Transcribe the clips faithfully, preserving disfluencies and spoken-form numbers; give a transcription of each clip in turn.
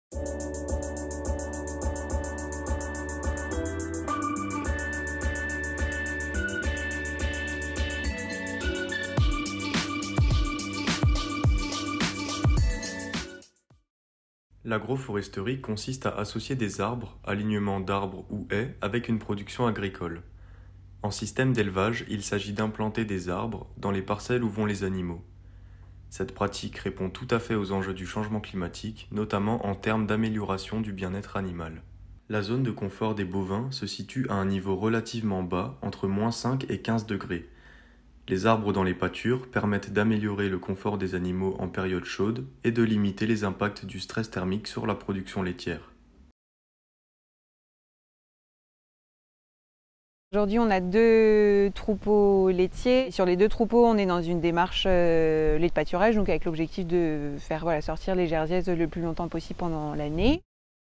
L'agroforesterie consiste à associer des arbres, alignements d'arbres ou haies avec une production agricole. En système d'élevage, il s'agit d'implanter des arbres dans les parcelles où vont les animaux. Cette pratique répond tout à fait aux enjeux du changement climatique, notamment en termes d'amélioration du bien-être animal. La zone de confort des bovins se situe à un niveau relativement bas, entre moins cinq et quinze degrés. Les arbres dans les pâtures permettent d'améliorer le confort des animaux en période chaude et de limiter les impacts du stress thermique sur la production laitière. Aujourd'hui, on a deux troupeaux laitiers. Sur les deux troupeaux, on est dans une démarche euh, lait de pâturage, donc avec l'objectif de faire voilà, sortir les jersiaises le plus longtemps possible pendant l'année.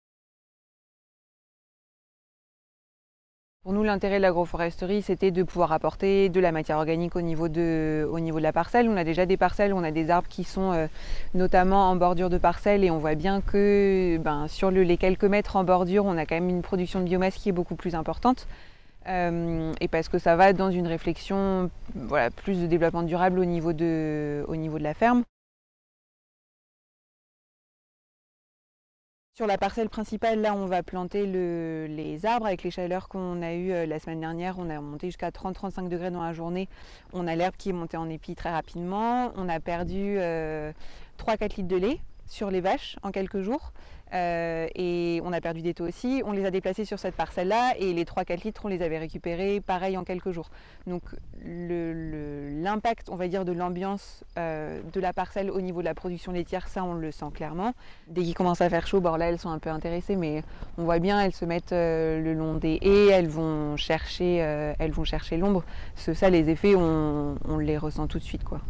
Pour nous, l'intérêt de l'agroforesterie, c'était de pouvoir apporter de la matière organique au niveau de, au niveau de la parcelle. On a déjà des parcelles, on a des arbres qui sont euh, notamment en bordure de parcelles et on voit bien que ben, sur le, les quelques mètres en bordure, on a quand même une production de biomasse qui est beaucoup plus importante. Euh, et parce que ça va dans une réflexion voilà, plus de développement durable au niveau de, au niveau de la ferme. Sur la parcelle principale, là, on va planter le, les arbres. Avec les chaleurs qu'on a eues euh, la semaine dernière, on a monté jusqu'à trente à trente-cinq degrés dans la journée. On a l'herbe qui est montée en épi très rapidement. On a perdu euh, trois à quatre litres de lait sur les vaches en quelques jours. Euh, et on a perdu des taux aussi. On les a déplacés sur cette parcelle-là et les trois à quatre litres, on les avait récupérés pareil en quelques jours. Donc l'impact, on va dire, de l'ambiance euh, de la parcelle au niveau de la production laitière, ça on le sent clairement. Dès qu'il commence à faire chaud, bon là elles sont un peu intéressées, mais on voit bien, elles se mettent euh, le long des haies, elles vont chercher, euh, elles vont chercher l'ombre. Ça, les effets, on, on les ressent tout de suite, quoi.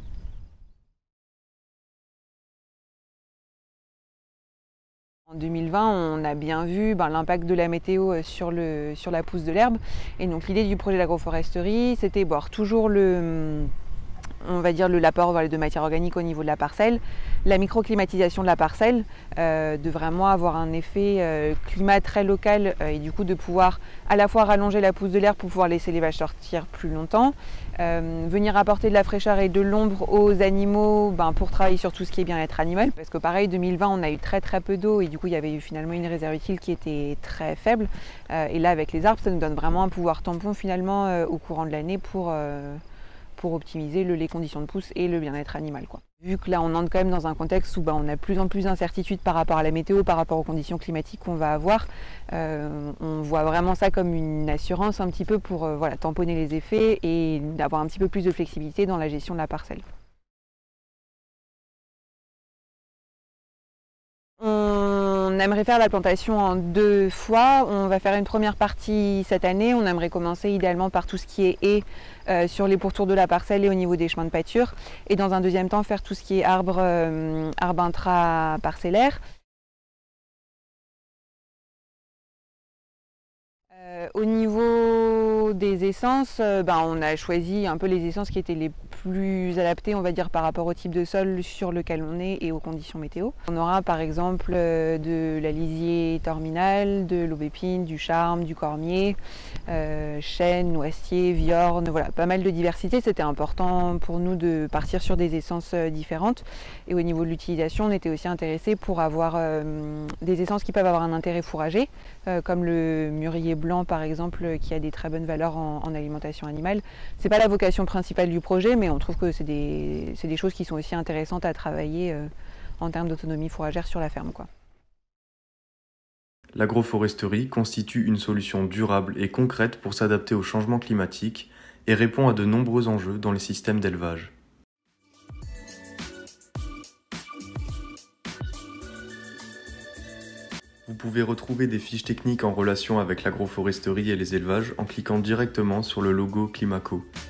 En deux mille vingt, on a bien vu ben, l'impact de la météo sur, le, sur la pousse de l'herbe. Et donc l'idée du projet d'agroforesterie, c'était bon, toujours le, on va dire l'apport voilà, de matière organique au niveau de la parcelle, la microclimatisation de la parcelle, euh, de vraiment avoir un effet euh, climat très local euh, et du coup de pouvoir à la fois rallonger la pousse de l'herbe pour pouvoir laisser les vaches sortir plus longtemps, euh, venir apporter de la fraîcheur et de l'ombre aux animaux ben, pour travailler sur tout ce qui est bien-être animal. Parce que pareil, deux mille vingt, on a eu très très peu d'eau et du coup il y avait eu finalement une réserve utile qui était très faible. Euh, et là avec les arbres, ça nous donne vraiment un pouvoir tampon finalement euh, au courant de l'année pour... Euh, pour optimiser le, les conditions de pousse et le bien-être animal, quoi. Vu que là on entre quand même dans un contexte où bah, on a de plus en plus d'incertitudes par rapport à la météo, par rapport aux conditions climatiques qu'on va avoir, euh, on voit vraiment ça comme une assurance un petit peu pour euh, voilà, tamponner les effets et d'avoir un petit peu plus de flexibilité dans la gestion de la parcelle. On aimerait faire la plantation en deux fois. On va faire une première partie cette année. On aimerait commencer idéalement par tout ce qui est haies euh, sur les pourtours de la parcelle et au niveau des chemins de pâture. Et dans un deuxième temps, faire tout ce qui est arbre, euh, arbre intra-parcellaire. Euh, au niveau des essences, euh, ben, on a choisi un peu les essences qui étaient les plus adaptées, on va dire, par rapport au type de sol sur lequel on est et aux conditions météo. On aura par exemple euh, de la lisier terminale, de l'aubépine, du charme, du cormier, euh, chêne, noisetier, viorne, voilà, pas mal de diversité. C'était important pour nous de partir sur des essences différentes. Et au niveau de l'utilisation, on était aussi intéressé pour avoir euh, des essences qui peuvent avoir un intérêt fourrager, euh, comme le mûrier blanc par exemple, qui a des très bonnes valeurs en, en alimentation animale. C'est pas la vocation principale du projet, mais on trouve que c'est des, c'est des choses qui sont aussi intéressantes à travailler euh, en termes d'autonomie fourragère sur la ferme, quoi. L'agroforesterie constitue une solution durable et concrète pour s'adapter au changement climatique et répond à de nombreux enjeux dans les systèmes d'élevage. Vous pouvez retrouver des fiches techniques en relation avec l'agroforesterie et les élevages en cliquant directement sur le logo Climaco.